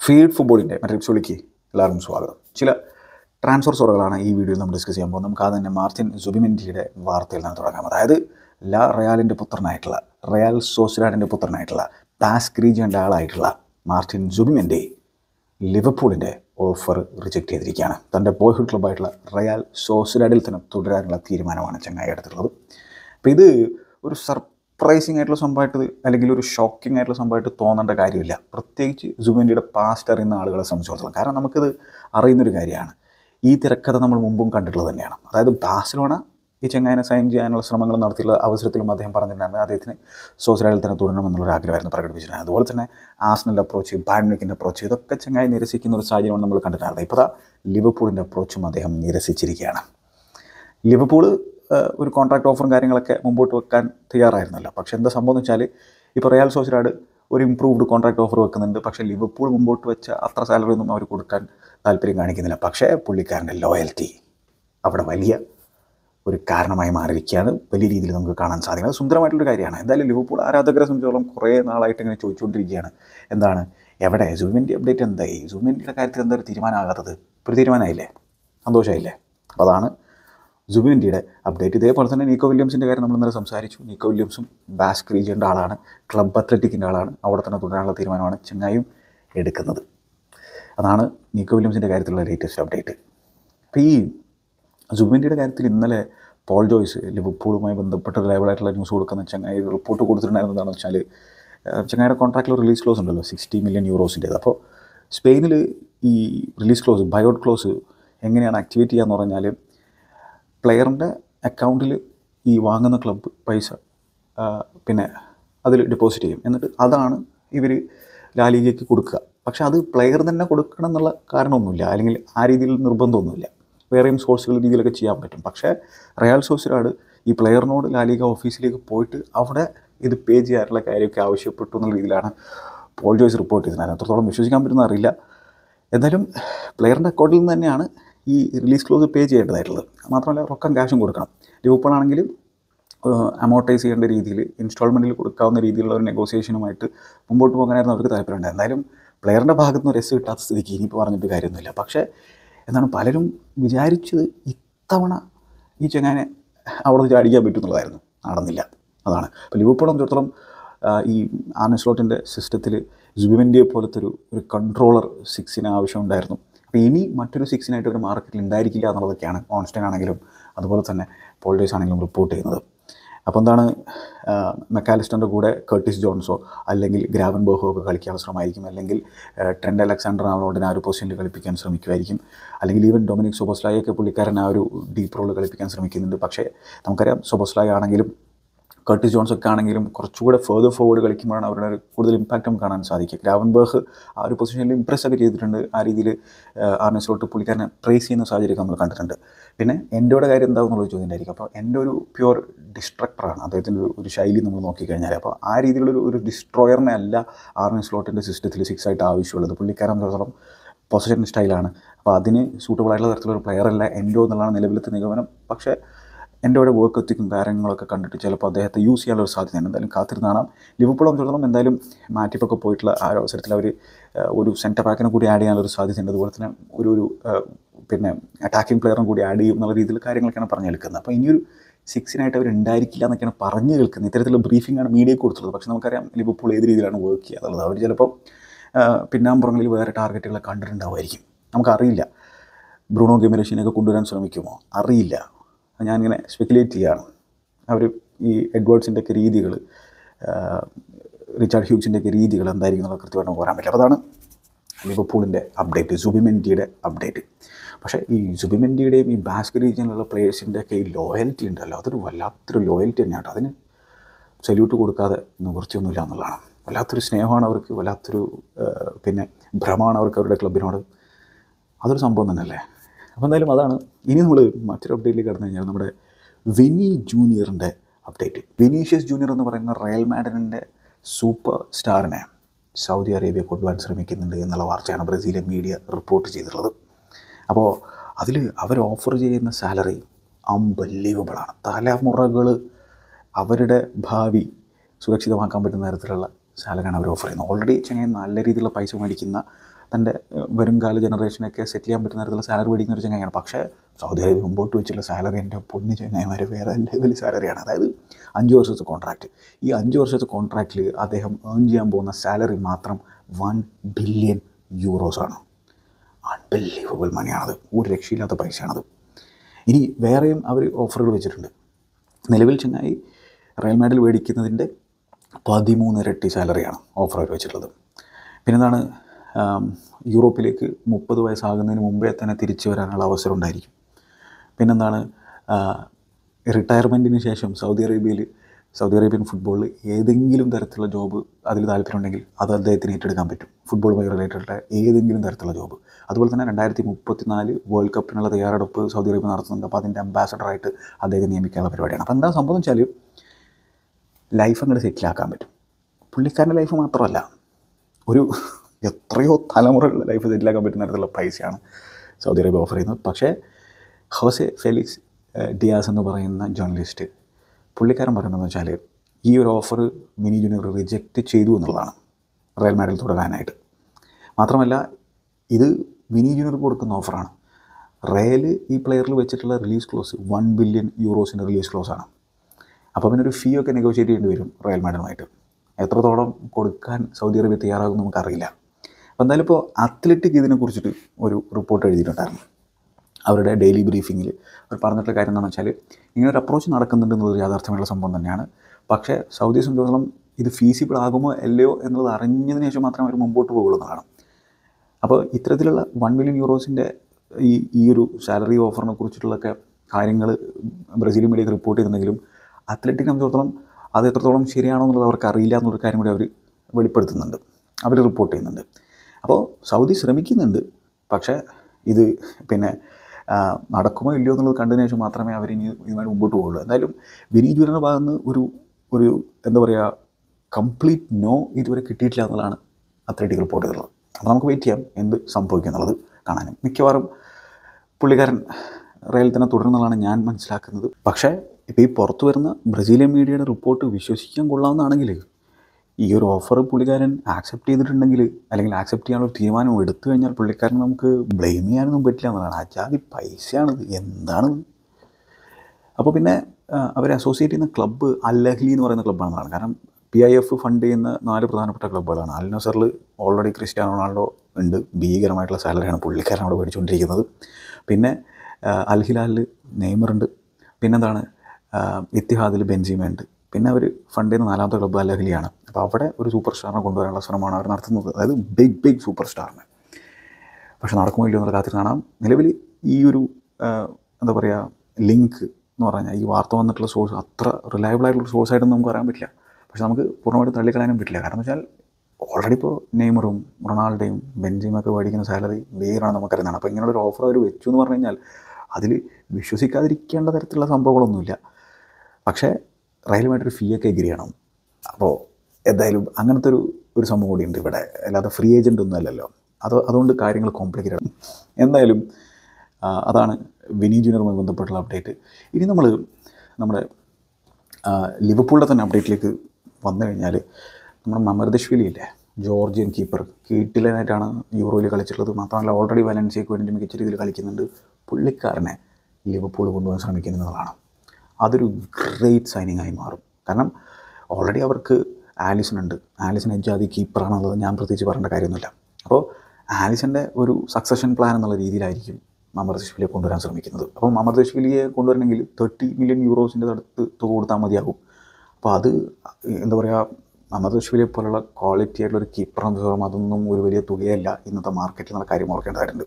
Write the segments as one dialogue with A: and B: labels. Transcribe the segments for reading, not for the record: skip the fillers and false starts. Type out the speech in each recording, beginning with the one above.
A: Feed ഫുട്ബോളിൻ്റെ മറ്റൊരു എപ്പിസോഡിലേക്ക് എല്ലാവർക്കും സ്വാഗതം. ചില ട്രാൻസ്ഫർ സോറുകളാണ് ഈ വീഡിയോയിൽ നമ്മൾ ഡിസ്കസ് ചെയ്യാൻ പോകുന്നത്. നമുക്ക് ആദ്യം തന്നെ മാർട്ടിൻ സുബിമെൻഡിയുടെ വാർത്തയിൽ നിന്ന് തുടങ്ങാം. അതായത് റയലിൻ്റെ പുത്രനായിട്ടുള്ള റയൽ സോസിഡാഡിൻ്റെ പുത്രനായിട്ടുള്ള ബാസ്ക് റീജിയൻ്റെ ആളായിട്ടുള്ള മാർട്ടിൻ സുബിമെൻഡി ലിവർപൂളിൻ്റെ ഓഫർ റിജക്റ്റ് ചെയ്തിരിക്കുകയാണ്. തൻ്റെ ബോയ്ഹുഡ് ക്ലബ്ബായിട്ടുള്ള റയൽ സോസിഡാഡിൽ തന്നെ തുടരാനുള്ള തീരുമാനമാണ് ചങ്ങായി എടുത്തിട്ടുള്ളത്. അപ്പോൾ ഇത് ഒരു സർപ്രൈസിങ് ആയിട്ടുള്ള സംഭവമായിട്ട് അല്ലെങ്കിൽ ഒരു ഷോക്കിംഗ് ആയിട്ടുള്ള സംഭവമായിട്ട് തോന്നേണ്ട കാര്യമില്ല, പ്രത്യേകിച്ച് സുബിമെൻഡിയുടെ പാസ്റ്റ് അറിയുന്ന ആളുകളെ സംബന്ധിച്ചിടത്തോളം. കാരണം നമുക്കിത് അറിയുന്നൊരു കാര്യമാണ്. ഈ തിരക്കഥ നമ്മൾ മുമ്പും കണ്ടിട്ടുള്ളത് തന്നെയാണ്. അതായത് ബാഴ്സലോണ ഈ ചങ്ങായിനെ സൈൻ ചെയ്യാനുള്ള ശ്രമങ്ങൾ നടത്തിയുള്ള അവസരത്തിലും അദ്ദേഹം പറഞ്ഞിട്ടുണ്ടായിരുന്നു അദ്ദേഹത്തിന് സോസിഡാഡിൽ തന്നെ തുടരണമെന്നുള്ളൊരു ആഗ്രഹമായിരുന്നു പ്രകടിപ്പിച്ചിട്ടുണ്ട്. അതുപോലെ തന്നെ ആർസണലിൻ്റെ അപ്രോച്ച്, ബായൺ മ്യൂണിക്കിൻ്റെ അപ്രോച്ച്, ഇതൊക്കെ ചങ്ങായി നിരസിക്കുന്ന ഒരു സാഹചര്യമാണ് നമ്മൾ കണ്ടിട്ടുണ്ടായിരുന്നത്. ഇപ്പോൾ ലിവർപൂളിൻ്റെ അപ്രോച്ചും അദ്ദേഹം നിരസിച്ചിരിക്കുകയാണ്. ലിവർപൂൾ ഒരു കോൺട്രാക്ട് ഓഫറും കാര്യങ്ങളൊക്കെ മുമ്പോട്ട് വെക്കാൻ തയ്യാറായിരുന്നല്ലോ. പക്ഷേ എന്താ സംഭവം എന്ന് വെച്ചാൽ ഇപ്പോൾ റയൽ സോസിഡാഡ് ഒരു ഇംപ്രൂവ്ഡ് കോൺട്രാക്ട് ഓഫർ വെക്കുന്നുണ്ട്. പക്ഷേ ലിവർപൂൾ മുമ്പോട്ട് വെച്ച അത്ര സാലറി ഒന്നും അവർ കൊടുക്കാൻ താല്പര്യം കാണിക്കുന്നില്ല. പക്ഷേ പുള്ളിക്കാരൻ്റെ ലോയൽറ്റി അവിടെ വലിയ ഒരു കാരണമായി മാറിയിരിക്കുകയാണ്. വലിയ രീതിയിൽ നമുക്ക് കാണാൻ സാധിക്കുന്നത് സുന്ദരമായിട്ടുള്ളൊരു കാര്യമാണ്. എന്തായാലും ലിവർപൂൾ ആരാധകരെ സംബന്ധിച്ചോളം കുറേ നാളായിട്ട് ഇങ്ങനെ ചോദിച്ചുകൊണ്ടിരിക്കുകയാണ്, എന്താണ് എവിടെ സുബിമെൻഡി അപ്ഡേറ്റ് എന്തായി, സുബിമെൻഡിയുടെ കാര്യത്തിൽ എന്താ ഒരു തീരുമാനമാകാത്തത്? ഒരു തീരുമാനമായില്ലേ, സന്തോഷമായില്ലേ? അപ്പോൾ അതാണ് സുബിമെൻഡിയുടെ അപ്ഡേറ്റ്. ഇതേപോലെ തന്നെ നീക്കോ വില്യംസിൻ്റെ കാര്യം നമ്മൾ ഇന്നലെ സംസാരിച്ചു. നീക്കോ വില്യംസും ബാസ്ക് റീജിയൻ്റെ ആളാണ്, ക്ലബ് അത്ലറ്റിക്കിൻ്റെ ആളാണ്. അവിടെ തന്നെ തുടരാനുള്ള തീരുമാനമാണ് ചങ്ങായും എടുക്കുന്നത്. അതാണ് നീക്കോ വില്യംസിൻ്റെ കാര്യത്തിലുള്ള ലേറ്റസ്റ്റ് അപ്ഡേറ്റ്. അപ്പോൾ ഈ സുബിമെൻഡിയുടെ കാര്യത്തിൽ ഇന്നലെ പോൾ ജോയ്സ് ലിവർപൂളുമായി ബന്ധപ്പെട്ട ലൈബിളായിട്ടുള്ള ന്യൂസ് കൊടുക്കുന്ന ചങ്ങായി റിപ്പോർട്ട് കൊടുത്തിട്ടുണ്ടായിരുന്നത് എന്താണെന്ന് വെച്ചാൽ, ചങ്ങായിയുടെ കോൺട്രാക്റ്റിൽ റിലീസ് ക്ലോസ് ഉണ്ടല്ലോ, 60 മില്യൺ യൂറോസിൻ്റേത്. അപ്പോൾ സ്പെയിനിൽ ഈ റിലീസ് ക്ലോസ്, ബയോട്ട് ക്ലോസ് എങ്ങനെയാണ് ആക്ടിവേറ്റ് ചെയ്യുക എന്ന് പറഞ്ഞാൽ, പ്ലെയറിൻ്റെ അക്കൗണ്ടിൽ ഈ വാങ്ങുന്ന ക്ലബ്ബ് പൈസ പിന്നെ അതിൽ ഡെപ്പോസിറ്റ് ചെയ്യും. എന്നിട്ട് അതാണ് ഇവർ ലാലിഗയ്ക്ക് കൊടുക്കുക. പക്ഷേ അത് പ്ലെയർ തന്നെ കൊടുക്കണം എന്നുള്ള കാരണമൊന്നുമില്ല, അല്ലെങ്കിൽ ആ രീതിയിൽ നിർബന്ധമൊന്നുമില്ല. വേറെയും സോഴ്സുകൾ രീതിയിലൊക്കെ ചെയ്യാൻ പറ്റും. പക്ഷേ റയൽ സോസിഡാഡ് ഈ പ്ലെയറിനോട് ലാലിഗ ഓഫീസിലേക്ക് പോയിട്ട് അവിടെ ഇത് പേ ചെയ്യാനുള്ള കാര്യമൊക്കെ ആവശ്യപ്പെട്ടു എന്നുള്ള രീതിയിലാണ് പോൾ ജോയ്സ് റിപ്പോർട്ട് ചെയ്തിട്ടുണ്ടായിരുന്നത്. അത്രത്തോളം വിശ്വസിക്കാൻ പറ്റുന്ന അറിയില്ല. എന്തായാലും പ്ലെയറിൻ്റെ അക്കൗണ്ടിൽ നിന്ന് തന്നെയാണ് ഈ റിലീസ് ക്ലോസ് പേ ചെയ്യേണ്ടതായിട്ടുള്ളത്. മാത്രമല്ല റൊക്കം ക്യാഷും കൊടുക്കണം. ലിവർപൂൾ ആണെങ്കിൽ അമോർട്ടൈസ് ചെയ്യേണ്ട രീതിയിൽ ഇൻസ്റ്റാൾമെൻറ്റിൽ കൊടുക്കാവുന്ന രീതിയിലുള്ള ഒരു നെഗോസിയേഷനുമായിട്ട് മുമ്പോട്ട് പോകാനായിരുന്നു അവർക്ക് താല്പര്യമുണ്ട്. എന്തായാലും പ്ലെയറിൻ്റെ ഭാഗത്ത് നിന്ന് രസം കിട്ടാത്ത സ്ഥിതിക്ക് ഇനിയിപ്പോൾ പറഞ്ഞിട്ട് കാര്യമൊന്നുമില്ല. പക്ഷേ എന്താണ് പലരും വിചാരിച്ചത് ഇത്തവണ ഈ ചങ്ങാനെ അവിടെ നിന്ന് ചാടിക്കാൻ പറ്റും എന്നുള്ളതായിരുന്നു. നടന്നില്ല. അതാണ് ഇപ്പോൾ ലിവർപൂളിനെ സംബന്ധിച്ചിടത്തോളം ഈ ആർനെ സ്ലോട്ടിൻ്റെ സിസ്റ്റത്തിൽ സുബിമെൻഡിയെ പോലത്തെ ഒരു കൺട്രോളർ സിക്സിന് ആവശ്യമുണ്ടായിരുന്നു. അപ്പോൾ ഇനി മറ്റൊരു സിക്സിനായിട്ട് ഒരു മാർക്കറ്റിൽ ഉണ്ടായിരിക്കില്ല എന്നുള്ളതൊക്കെയാണ് ഓൺസ്റ്റൈൻ ആണെങ്കിലും അതുപോലെ തന്നെ പോൾ ജോയ്സ് ആണെങ്കിലും റിപ്പോർട്ട് ചെയ്യുന്നത്. അപ്പോൾ എന്താണ്, മെക്കാലിസ്റ്ററിൻ്റെ കൂടെ കർട്ടിസ് ജോൺസോ അല്ലെങ്കിൽ ഗ്രാവൻബർഗോ ഒക്കെ കളിക്കാനുള്ള ശ്രമമായിരിക്കും, അല്ലെങ്കിൽ ട്രെൻഡ് അലക്സാണ്ടർ ആർണോൾഡിനെ ആ ഒരു പൊസിഷനിൽ കളിപ്പിക്കാൻ ശ്രമിക്കുമായിരിക്കും, അല്ലെങ്കിൽ ഈവൻ ഡൊമിനിക് സോബോസ്ലായൊക്കെ പുള്ളിക്കാരൻ ആ ഒരു ഡീപ്പ് റോൾ കളിപ്പിക്കാൻ ശ്രമിക്കുന്നുണ്ട്. പക്ഷേ നമുക്കറിയാം സോബോസ്ലായ ആണെങ്കിലും കർട്ടിസ് ജോൺസ് ഒക്കെ ആണെങ്കിലും കുറച്ചുകൂടെ ഫേർദർ ഫോർവേഡ് കളിക്കുമ്പോഴാണ് അവരുടെ കൂടുതൽ ഇമ്പാക്റ്റ് നമുക്ക് കാണാൻ സാധിക്കും. ഗ്രാവൻബർഗ് ആ ഒരു പൊസിഷനിൽ ഇംപ്രസ് ഒക്കെ ചെയ്തിട്ടുണ്ട്. ആ രീതിയിൽ ആർനെ സ്ലോട്ട് പുള്ളിക്കാരനെ പ്രൈസ് ചെയ്യുന്ന സാഹചര്യമൊക്കെ നമ്മൾ കണ്ടിട്ടുണ്ട്. പിന്നെ എൻ്റെയുടെ കാര്യം എന്താണെന്നുള്ളത് ചോദ്യം ഉണ്ടായിരിക്കും. അപ്പോൾ എൻ്റെ ഒരു പ്യുവർ ഡിസ്ട്രക്ടറാണ് അദ്ദേഹത്തിൻ്റെ ഒരു ശൈലി നമ്മൾ നോക്കിക്കഴിഞ്ഞാൽ. അപ്പോൾ ആ രീതിയിലുള്ളൊരു ഡിസ്ട്രോയറിനെ അല്ല ആർനെ സ്ലോട്ടിൻ്റെ സിസ്റ്റത്തിൽ സിക്സായിട്ട് ആവശ്യമുള്ളത്. പുള്ളിക്കാരൻ സംബന്ധിച്ചിടത്തോളം പൊസിഷൻ സ്റ്റൈലാണ്. അപ്പോൾ അതിന് സൂട്ടബിളായിട്ടുള്ള തരത്തിലൊരു പ്ലെയറല്ല എൻഡോ എന്നുള്ളതാണ് നിലവിലത്തെ നിഗമനം. പക്ഷേ എൻ്റെയുടെ വർക്ക് എത്തിക്കും കാര്യങ്ങളൊക്കെ കണ്ടിട്ട് ചിലപ്പോൾ അദ്ദേഹത്തെ യൂസ് ചെയ്യാനുള്ള ഒരു സാധ്യതയാണ്. എന്തായാലും കാത്തിരുന്ന് കാണാം. ലിവർപൂൾ സംബന്ധിച്ചിടത്തോളം എന്തായാലും മാറ്റിപ്പൊക്കെ പോയിട്ടുള്ള ആ ഒരു അവസരത്തിൽ അവർ ഒരു സെൻറ്റർ ബാക്കിനെ കൂടി ആഡ് ചെയ്യാനുള്ളൊരു സാധ്യതയുണ്ട്. അതുപോലെ തന്നെ ഒരു പിന്നെ അറ്റാക്കിംഗ് പ്ലെയറിനും കൂടി ആഡ് ചെയ്യും എന്നുള്ള രീതിയിൽ കാര്യങ്ങളൊക്കെയാണ് പറഞ്ഞു കേൾക്കുന്നത്. അപ്പോൾ ഇനിയൊരു സിക്സിനായിട്ട് അവർ ഉണ്ടായിരിക്കില്ല എന്നൊക്കെയാണ് പറഞ്ഞു കേൾക്കുന്നത്. ഇത്തരത്തിലുള്ള ബ്രീഫിംഗാണ് മീഡിയയ്ക്ക് കൊടുത്തുള്ളത്. പക്ഷേ നമുക്കറിയാം ലിവർപൂൾ ഏത് രീതിയിലാണ് വർക്ക് ചെയ്യുക എന്നുള്ളത്. അവർ ചിലപ്പോൾ പിന്നാമ്പുറങ്ങളിൽ വേറെ ടാർഗറ്റുകളെ കണ്ടിട്ടുണ്ടാവുമായിരിക്കും, നമുക്കറിയില്ല. ബ്രൂണോ ഗിമരേഷിനെയൊക്കെ കൊണ്ടുവരാൻ ശ്രമിക്കുമോ അറിയില്ല. ഞാനിങ്ങനെ സ്പെക്കുലേറ്റ് ചെയ്യുകയാണ്. അവർ ഈ എഡ്വേർഡ്സിൻ്റെയൊക്കെ രീതികൾ, റിച്ചാർഡ് ഹ്യൂഗ്സിൻ്റെയൊക്കെ രീതികൾ എന്തായിരിക്കും എന്നുള്ള കൃത്യമായിട്ട് പറയാൻ പറ്റില്ല. അപ്പോൾ അതാണ് ലിവർപൂളിൻ്റെ അപ്ഡേറ്റ്, സുബിമെൻഡിയുടെ അപ്ഡേറ്റ്. പക്ഷേ ഈ സുബിമെൻഡിയുടെയും ഈ ബാസ്ക് റീജിയനിലുള്ള പ്ലേയേഴ്സിൻ്റെയൊക്കെ ഈ ലോയൽറ്റി ഉണ്ടല്ലോ, അതൊരു വല്ലാത്തൊരു ലോയൽറ്റി തന്നെയാണ്. അതിന് സല്യൂട്ട് കൊടുക്കാതെ നിവൃത്തിയൊന്നുമില്ല എന്നുള്ളതാണ്. വല്ലാത്തൊരു സ്നേഹമാണ് അവർക്ക്, വല്ലാത്തൊരു പിന്നെ ഭ്രമമാണ് അവർക്ക് അവരുടെ ക്ലബിനോട്. അതൊരു സംഭവം തന്നെയല്ലേ. അപ്പോൾ എന്തായാലും അതാണ്. ഇനി നമ്മൾ മറ്റൊരു അപ്ഡേറ്റിലേക്ക് കടന്നു കഴിഞ്ഞാൽ നമ്മുടെ വിനി ജൂനിയറിൻ്റെ അപ്ഡേറ്റ്. വിനീഷ്യസ് ജൂനിയർ എന്ന് പറയുന്ന റയൽ മാഡ്രിഡിൻ്റെ സൂപ്പർ സ്റ്റാറിനെ സൗദി അറേബ്യ കൊണ്ടുപോകാൻ ശ്രമിക്കുന്നുണ്ട് എന്നുള്ള വാർത്തയാണ് ബ്രസീലിയൻ മീഡിയ റിപ്പോർട്ട് ചെയ്തിട്ടുള്ളത്. അപ്പോൾ അതിൽ അവർ ഓഫർ ചെയ്യുന്ന സാലറി അൺബിലീവബിളാണ്. തലമുറകൾ അവരുടെ ഭാവി സുരക്ഷിതമാക്കാൻ പറ്റുന്ന തരത്തിലുള്ള സാലറിയാണ് അവർ ഓഫർ ചെയ്യുന്നത്. ഓൾറെഡി ചെങ്ങനെ നല്ല രീതിയിലുള്ള പൈസ മേടിക്കുന്ന തൻ്റെ വരുംകാല ജനറേഷനൊക്കെ സെറ്റിൽ ചെയ്യാൻ പറ്റുന്ന തരത്തിലുള്ള സാലറി മേടിക്കുന്ന ഒരു ചങ്ങായിയാണ്. പക്ഷേ സൗദി അറേബ്യ മുമ്പോട്ട് വെച്ചുള്ള സാലറി എൻ്റെ പൊന്നു ചങ്ങായിമാർ വേറെ ലെവൽ സാലറിയാണ്. അതായത് 5 വർഷത്തെ കോൺട്രാക്റ്റ്. ഈ 5 വർഷത്തെ കോൺട്രാക്റ്റിൽ അദ്ദേഹം ഏൺ ചെയ്യാൻ പോകുന്ന സാലറി മാത്രം 1 ബില്യൺ യൂറോസാണ്. അൺബിലീവബിൾ മണിയാണത്. ഒരു രക്ഷയില്ലാത്ത പൈസയാണത്. ഇനി വേറെയും അവർ ഓഫറുകൾ വെച്ചിട്ടുണ്ട്. നിലവിൽ ചങ്ങായി റയൽ മാഡ്രിഡ് മേടിക്കുന്നതിൻ്റെ 13 ഇരട്ടി സാലറിയാണ് ഓഫർ അവർ വെച്ചിട്ടുള്ളത്. പിന്നെന്താണ്, യൂറോപ്പിലേക്ക് 30 വയസ്സാകുന്നതിന് മുമ്പേ തന്നെ തിരിച്ചു വരാനുള്ള അവസരം ഉണ്ടായിരിക്കും. പിന്നെന്താണ്, റിട്ടയർമെൻറ്റിന് ശേഷം സൗദി അറേബ്യൻ ഫുട്ബോളിൽ ഏതെങ്കിലും തരത്തിലുള്ള ജോബ് അതിൽ താല്പര്യമുണ്ടെങ്കിൽ അത് അദ്ദേഹത്തിന് ഏറ്റെടുക്കാൻ പറ്റും. ഫുട്ബോളുമായി റിലേറ്റഡ് ഏതെങ്കിലും തരത്തിലുള്ള ജോബ്. അതുപോലെ തന്നെ 2034 വേൾഡ് കപ്പിനുള്ള തയ്യാറെടുപ്പ് സൗദി അറേബ്യ നടത്തുന്നുണ്ട്. അപ്പോൾ അതിൻ്റെ അംബാസഡറായിട്ട് അദ്ദേഹം നിയമിക്കാനുള്ള പരിപാടിയാണ്. അപ്പോൾ എന്താ സംഭവം വെച്ചാൽ ലൈഫ് അങ്ങോട്ട് സെറ്റിലാക്കാൻ പറ്റും. പുള്ളിക്കാരൻ്റെ ലൈഫ് മാത്രമല്ല, ഒരു എത്രയോ തലമുറകളുടെ ലൈഫ് സെറ്റിലാക്കാൻ പറ്റുന്ന തരത്തിലുള്ള പൈസയാണ് സൗദി അറേബ്യ ഓഫർ ചെയ്യുന്നത്. പക്ഷേ ഹോസെ ഫെലിക്സ് ഡിയാസ് എന്ന് പറയുന്ന ജേർണലിസ്റ്റ്, പുള്ളിക്കാരൻ പറയുന്നതെന്ന് വെച്ചാൽ ഈ ഒരു ഓഫർ വിനി ജൂനിയർ റിജക്റ്റ് ചെയ്തു എന്നുള്ളതാണ് റയൽ മാഡ്രിഡിൽ തുടരാനായിട്ട്. മാത്രമല്ല ഇത് വിനി ജൂനിയർ കൊടുക്കുന്ന ഓഫറാണ്. റയൽ ഈ പ്ലെയറിൽ വെച്ചിട്ടുള്ള റിലീസ് ക്ലോസ് 1 ബില്യൺ യൂറോസിൻ്റെ റിലീസ് ക്ലോസാണ്. അപ്പോൾ പിന്നെ ഒരു ഫീ ഒക്കെ നെഗോഷിയേറ്റ് ചെയ്യേണ്ടി വരും റയൽ മാഡ്രിഡുമായിട്ട്. എത്രത്തോളം കൊടുക്കാൻ സൗദി അറേബ്യ തയ്യാറാകും നമുക്കറിയില്ല. അപ്പോൾ എന്തായാലും ഇപ്പോൾ അത്ലറ്റിക് ഇതിനെക്കുറിച്ചിട്ട് ഒരു റിപ്പോർട്ട് എഴുതിയിട്ടുണ്ടായിരുന്നു. അവരുടെ ഡെയിലി ബ്രീഫിങ്ങിൽ അവർ പറഞ്ഞിട്ടുള്ള കാര്യം എന്താണെന്ന് വെച്ചാൽ ഇങ്ങനൊരു അപ്രോച്ച് നടക്കുന്നുണ്ട് എന്നുള്ളൊരു യാഥാർത്ഥ്യമുള്ള സംഭവം തന്നെയാണ്. പക്ഷേ സൗദിയെ സംബന്ധിച്ചിടത്തോളം ഇത് ഫീസിബിൾ ആകുമോ അല്ലയോ എന്നുള്ളത് അറിഞ്ഞതിന് ശേഷം മാത്രമേ അവർ മുമ്പോട്ട് പോകുള്ളൂ എന്നാണ്. അപ്പോൾ ഇത്തരത്തിലുള്ള 1 ബില്യൺ യൂറോസിൻ്റെ ഈ ഒരു സാലറി ഓഫറിനെ കുറിച്ചിട്ടുള്ളൊക്കെ കാര്യങ്ങൾ ബ്രസീലിയൻ മീഡിയയ്ക്ക് റിപ്പോർട്ട് ചെയ്തിട്ടുണ്ടെങ്കിലും അത്ലറ്റിക് സംബന്ധിച്ചിടത്തോളം അത് എത്രത്തോളം ശരിയാണോ എന്നുള്ളത് അവർക്ക് അറിയില്ല എന്നുള്ളൊരു കാര്യം കൂടി അവർ വെളിപ്പെടുത്തുന്നുണ്ട്, അവർ റിപ്പോർട്ട് ചെയ്യുന്നുണ്ട്. അപ്പോൾ സൗദി ശ്രമിക്കുന്നുണ്ട്. പക്ഷേ ഇത് പിന്നെ നടക്കുമോ ഇല്ലയോ എന്നുള്ളത് കണ്ടതിന് ശേഷം മാത്രമേ അവർ ഇനി ഇതുമായിട്ട് മുമ്പോട്ട് പോകുള്ളൂ. എന്തായാലും വിനി ജൂനിയറിൻ്റെ ഭാഗത്ത് നിന്ന് ഒരു എന്താ പറയുക കംപ്ലീറ്റ് നോ ഇതുവരെ കിട്ടിയിട്ടില്ല എന്നുള്ളതാണ് അത്ലറ്റിക് റിപ്പോർട്ട് ചെയ്തിട്ടുള്ളത്. അപ്പോൾ നമുക്ക് വെയിറ്റ് ചെയ്യാം എന്ത് സംഭവിക്കും എന്നുള്ളത് കാണാനും. മിക്കവാറും പുള്ളിക്കാരൻ റയലിൽ തന്നെ തുടരുന്നതാണ് ഞാൻ മനസ്സിലാക്കുന്നത്. പക്ഷേ ഇപ്പോൾ ഈ പുറത്തു വരുന്ന ബ്രസീലിയൻ മീഡിയയുടെ റിപ്പോർട്ട് വിശ്വസിക്കാൻ കൊള്ളാവുന്നതാണെങ്കിൽ ഈ ഒരു ഓഫർ പുള്ളിക്കാരൻ ആക്സെപ്റ്റ് ചെയ്തിട്ടുണ്ടെങ്കിൽ അല്ലെങ്കിൽ ആക്സെപ്റ്റ് ചെയ്യാനുള്ള തീരുമാനം എടുത്തു കഴിഞ്ഞാൽ പുള്ളിക്കാരൻ നമുക്ക് ബ്ലെയിം ചെയ്യാനൊന്നും പറ്റില്ല എന്നതാണ്. അജാതി പൈസയാണിത്, എന്താണിത്. അപ്പോൾ പിന്നെ അവരെ അസോസിയേറ്റ് ചെയ്യുന്ന ക്ലബ്ബ് അൽ അഹ്ലി എന്ന് പറയുന്ന ക്ലബ്ബാണെന്നാണ്. കാരണം PIF ഫണ്ട് ചെയ്യുന്ന 4 പ്രധാനപ്പെട്ട ക്ലബ്ബുകളാണ്. അൽ നസറിൽ ഓൾറെഡി ക്രിസ്ത്യാനോ റൊണാൾഡോ ഉണ്ട്. ഭീകരമായിട്ടുള്ള സാലറിയാണ് പുള്ളിക്കാരൻ അവിടെ മേടിച്ചുകൊണ്ടിരിക്കുന്നത്. പിന്നെ അൽ ഹിലാലിൽ നെയ്മറുണ്ട്. പിന്നെന്താണ്, ഇത്തിഹാദിൽ ബെൻസീമ ഉണ്ട്. പിന്നെ അവർ ഫണ്ട് ചെയ്യുന്ന 4ാമത്തെ ക്ലബ്ബ് അൽ അഹ്ലിയാണ്. അപ്പോൾ അവിടെ ഒരു സൂപ്പർ സ്റ്റാറിനെ കൊണ്ടുവരാനുള്ള ശ്രമമാണ് അവർ നടത്തുന്നത്, അതായത് ബിഗ് സൂപ്പർ സ്റ്റാറിനെ. പക്ഷെ നടക്കുമോ ഇല്ലയോ എന്നുള്ള കാത്തിരി കാണാം. നിലവിൽ ഈ ഒരു എന്താ പറയുക ലിങ്ക് എന്ന് പറഞ്ഞാൽ ഈ വാർത്ത വന്നിട്ടുള്ള സോഴ്സ് അത്ര റിലയബിൾ ആയിട്ടുള്ള സോഴ്സായിട്ടൊന്നും നമുക്ക് പറയാൻ പറ്റില്ല. പക്ഷെ നമുക്ക് പൂർണ്ണമായിട്ട് തള്ളിക്കളയാനും പറ്റില്ല. കാരണം വെച്ചാൽ ഓൾറെഡി ഇപ്പോൾ നെയ്മറും റൊണാൾഡോയും ബെൻസീമൊക്കെ മേടിക്കുന്ന സാലറി ഭീകരമാണ് നമുക്കറിയുന്നതാണ്. അപ്പോൾ ഇങ്ങനെയുള്ളൊരു ഓഫർ അവർ വെച്ചു എന്ന് പറഞ്ഞു കഴിഞ്ഞാൽ അതിൽ വിശ്വസിക്കാതിരിക്കേണ്ട തരത്തിലുള്ള സംഭവങ്ങളൊന്നുമില്ല. പക്ഷേ റയലുമായിട്ടൊരു ഫീ ഒക്കെ എഗ്രി ചെയ്യണം. അപ്പോൾ എന്തായാലും അങ്ങനത്തെ ഒരു സംഭവം കൂടിയുണ്ട് ഇവിടെ. അല്ലാതെ ഫ്രീ ഏജൻ്റ് ഒന്നും അല്ലല്ലോ. അതുകൊണ്ട് കാര്യങ്ങൾ കോംപ്ലിക്കേറ്റഡ് ആണ്. എന്തായാലും അതാണ് വിനി ജൂനിയറുമായി ബന്ധപ്പെട്ടുള്ള അപ്ഡേറ്റ്. ഇനി നമ്മുടെ ലിവർപൂളിൻ്റെ തന്നെ അപ്ഡേറ്റിലേക്ക് വന്നു കഴിഞ്ഞാൽ നമ്മുടെ മമർദഷ്വിലി ഇല്ലേ, ജോർജിയൻ കീപ്പർ, കീട്ടിലായിട്ടാണ് യൂറോയിൽ കളിച്ചിട്ടുള്ളത്. മാത്രമല്ല ഓൾറെഡി വലൻസിയയ്ക്ക് വേണ്ടി മികച്ച രീതിയിൽ കളിക്കുന്നുണ്ട്. പുള്ളിക്കാരനെ ലിവർപൂൾ കൊണ്ടുപോകാൻ ശ്രമിക്കുന്നതാണ്. അതൊരു ഗ്രേറ്റ് സൈനിങ് ആയി മാറും. കാരണം ഓൾറെഡി അവർക്ക് ആലിസൺ ഉണ്ട്. ആലിസൺ എജാതി കീപ്പറാണെന്നുള്ളത് ഞാൻ പ്രത്യേകിച്ച് പറയേണ്ട കാര്യമൊന്നുമില്ല. അപ്പോൾ ആലിസൻ്റെ ഒരു സക്സഷൻ പ്ലാൻ എന്നുള്ള രീതിയിലായിരിക്കും മമർദഷ്വിലിയെ കൊണ്ടുവരാൻ ശ്രമിക്കുന്നത്. അപ്പോൾ മമർദഷ്വിലിയെ കൊണ്ടുവരണമെങ്കിൽ 30 മില്യൺ യൂറോസിൻ്റെ അടുത്ത് തുക കൊടുത്താൽ മതിയാകും. അപ്പോൾ അത് എന്താ പറയുക, മമർദഷ്വിലിയെ പോലുള്ള ക്വാളിറ്റി ആയിട്ടുള്ളൊരു കീപ്പറിനെ സംബന്ധിച്ചോളം അതൊന്നും ഒരു വലിയ തുകയല്ല ഇന്നത്തെ മാർക്കറ്റിൽ എന്നുള്ള കാര്യം ഓർക്കേണ്ടതായിട്ടുണ്ട്.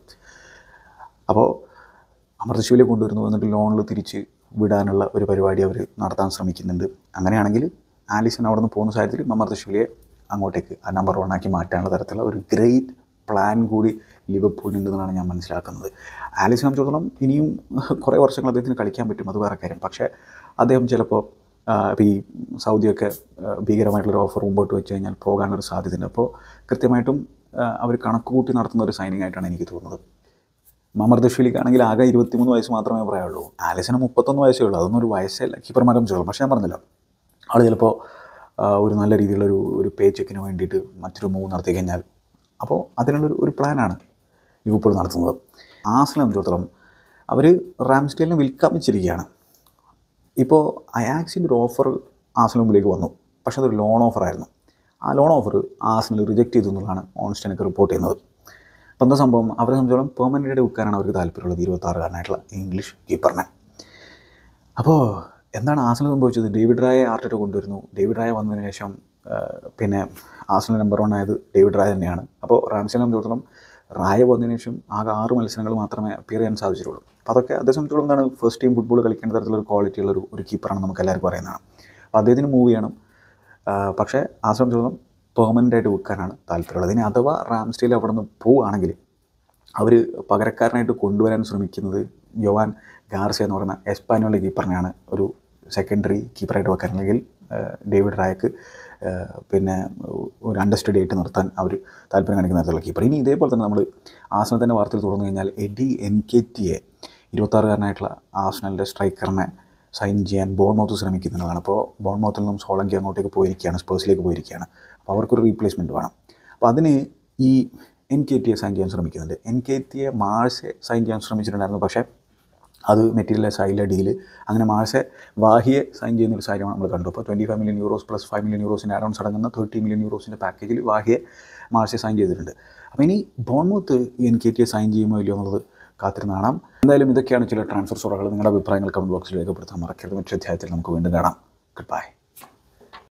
A: അപ്പോൾ മമർദഷ്വിലിയെ കൊണ്ടുവരുന്നു, എന്നിട്ട് ലോണിൽ തിരിച്ച് വിടാനുള്ള ഒരു പരിപാടി അവർ നടത്താൻ ശ്രമിക്കുന്നുണ്ട്. അങ്ങനെയാണെങ്കിൽ ആലിസൺ അവിടെ നിന്ന് പോകുന്ന സാഹചര്യത്തിൽ മമർദഷ്വിലിയെ അങ്ങോട്ടേക്ക് ആ നമ്പർ 1 ആക്കി മാറ്റാനുള്ള തരത്തിലുള്ള ഒരു ഗ്രേറ്റ് പ്ലാൻ കൂടി ലിവർപൂളിനുണ്ടെന്നാണ് ഞാൻ മനസ്സിലാക്കുന്നത്. ആലിസൺ സംബന്ധിച്ചിടത്തോളം ഇനിയും കുറേ വർഷങ്ങൾ അദ്ദേഹത്തിന് കളിക്കാൻ പറ്റും, അത് വേറെ കാര്യം. പക്ഷേ അദ്ദേഹം ചിലപ്പോൾ ഇപ്പോൾ ഈ സൗദിയൊക്കെ ഭീകരമായിട്ടുള്ളൊരു ഓഫർ മുമ്പോട്ട് വെച്ച് കഴിഞ്ഞാൽ പോകാനൊരു സാധ്യതയുണ്ട്. അപ്പോൾ കൃത്യമായിട്ടും അവർ കണക്ക് കൂട്ടി നടത്തുന്ന ഒരു സൈനിങ് ആയിട്ടാണ് എനിക്ക് തോന്നുന്നത്. മമർദഷ്വിലിക്കാണെങ്കിൽ ആകെ 23 വയസ്സ് മാത്രമേ പറയാനുള്ളൂ. ആലിസന് 31 വയസ്സേ ഉള്ളൂ. അതൊന്നും ഒരു വയസ്സല്ല കീപ്പർമാരെ സംബന്ധിച്ചോളം. പക്ഷേ ഞാൻ പറഞ്ഞല്ലോ, ആൾ ചിലപ്പോൾ ഒരു നല്ല രീതിയിലുള്ള ഒരു പേ ചെക്കിന് വേണ്ടിയിട്ട് മറ്റൊരു മൂവ് നടത്തി കഴിഞ്ഞാൽ അപ്പോൾ അതിനുള്ളൊരു പ്ലാനാണ് ലിവർപൂൾ നടത്തുന്നത്. ആർസണൽ സംബന്ധിച്ചിടത്തോളം അവർ റാംസ്ഡെയിലിനെ വിൽക്കാൻ വെച്ചിരിക്കുകയാണ്. ഇപ്പോൾ അയാക്സിൻ്റെ ഒരു ഓഫർ ആർസണൽ മുമ്പിലേക്ക് വന്നു, പക്ഷേ അതൊരു ലോൺ ഓഫറായിരുന്നു. ആ ലോൺ ഓഫർ ആർസണൽ റിജക്റ്റ് ചെയ്തു എന്നുള്ളതാണ് ഓൺസ്റ്റനൊക്കെ റിപ്പോർട്ട് ചെയ്യുന്നത്. അപ്പോൾ എന്താ സംഭവം, അവരെ സംബന്ധിച്ചോളം പെർമനൻ്റായിട്ട് വിൽക്കാനാണ് അവർക്ക് താല്പര്യമുള്ളത് 26-കാരനായിട്ടുള്ള ഇംഗ്ലീഷ് കീപ്പറിനെ. അപ്പോൾ എന്താണ് ആർസണൽ സംഭവിച്ചത്? ഡേവിഡ് റായെ ആർട്ടറ്റ കൊണ്ടുവരുന്നു. ഡേവിഡ് റായ വന്നതിന് ശേഷം പിന്നെ ആർസണൽ നമ്പർ 1 ആയത് ഡേവിഡ് റായ തന്നെയാണ്. അപ്പോൾ റാംസ്ഡെയിലിനെ സംബന്ധിച്ചിടത്തോളം റായ വന്നതിന് ശേഷം ആകെ 6 മത്സരങ്ങൾ മാത്രമേ അപ്പിയർ ചെയ്യാൻ സാധിച്ചിട്ടുള്ളൂ. അപ്പോൾ അതൊക്കെ അതേ സംബന്ധിച്ചിടത്തോളം എന്താണ്, ഫസ്റ്റ് ടീം ഫുട്ബോൾ കളിക്കേണ്ട തരത്തിലൊരു ക്വാളിറ്റി ഉള്ള ഒരു കീപ്പറാണ് നമുക്ക് എല്ലാവർക്കും അറിയുന്നതാണ്. അപ്പോൾ അദ്ദേഹത്തിന് മൂവ് ചെയ്യണം. പക്ഷേ ആ സംബന്ധിച്ചിടത്തോളം പെർമനൻ്റായിട്ട് വെക്കാനാണ് താല്പര്യമുള്ളത്. ഇനി അഥവാ റാംസ്ഡെയിൽ അവിടെ നിന്ന് പോവുകയാണെങ്കിൽ അവർ പകരക്കാരനായിട്ട് കൊണ്ടുവരാൻ ശ്രമിക്കുന്നത് യോവാൻ ഗാർസിയ എന്ന് പറയുന്ന എസ്പാനോളിലെ കീപ്പറിനെയാണ് ഒരു സെക്കൻഡറി കീപ്പറായിട്ട് വെക്കാൻ, അല്ലെങ്കിൽ ഡേവിഡ് റായക്ക് പിന്നെ ഒരു അണ്ടർസ്റ്റഡി ആയിട്ട് നിർത്താൻ അവർ താല്പര്യം കാണിക്കുന്ന തരത്തിലുള്ള കീപ്പർ. ഇനി ഇതേപോലെ തന്നെ നമ്മൾ ആർസണലിൻ്റെ വാർത്തയിൽ തുറന്നു കഴിഞ്ഞാൽ എഡി എൻകേറ്റിയെ 26-കാരനായിട്ടുള്ള ആർസണലിൻ്റെ സ്ട്രൈക്കറിനെ സൈൻ ചെയ്യാൻ ബോൺമൗത്ത് ശ്രമിക്കുന്നതാണ്. അപ്പോൾ ബോൺമൗത്തിൽ നിന്നും സോളങ്കി അങ്ങോട്ടേക്ക് പോയിരിക്കുകയാണ്, സ്പേഴ്സിലേക്ക് പോയിരിക്കുകയാണ്. അപ്പോൾ അവർക്കൊരു റീപ്ലേസ്മെൻറ്റ് വേണം. അപ്പോൾ അതിന് ഈ എൻകേറ്റിയെ സൈൻ ചെയ്യാൻ ശ്രമിക്കുന്നുണ്ട്. എൻകേറ്റിയെ മാഴ്സെ സൈൻ ചെയ്യാൻ ശ്രമിച്ചിട്ടുണ്ടായിരുന്നു, പക്ഷേ അത് മെറ്റീരിയലൈസ് ആയില്ല ഡീല്. അങ്ങനെ മാഴ്സെ വാഹിയെ സൈൻ ചെയ്യുന്നൊരു കാര്യമാണ് നമ്മൾ കണ്ടു. അപ്പോൾ 25 മില്യൺ യൂറോസ് പ്ലസ് 5 മില്യൺ യൂറോസിൻ്റെ ആഡോൺസ് അടങ്ങുന്ന 30 മില്യൺ യൂറോസിൻ്റെ പാക്കേജിൽ വാഹിയെ മാഴ്സെ സൈൻ ചെയ്തിട്ടുണ്ട്. അപ്പോൾ ഇനി ബോൺമൗത്ത് എൻകേറ്റിയെ സൈൻ ചെയ്യുമോ ഇല്ലയോ എന്നുള്ളത് കാത്തിരുന്ന് കാണാം. എന്തായാലും ഇതൊക്കെയാണ് ചില ട്രാൻസ്ഫർ സ്റ്റോറികൾ. നിങ്ങളുടെ അഭിപ്രായങ്ങൾ കമൻറ്റ് ബോക്സിൽ രേഖപ്പെടുത്താൻ മറക്കരുത്. മറ്റൊരു അധ്യായത്തിൽ നമുക്ക് വീണ്ടും കാണാം. Good bye.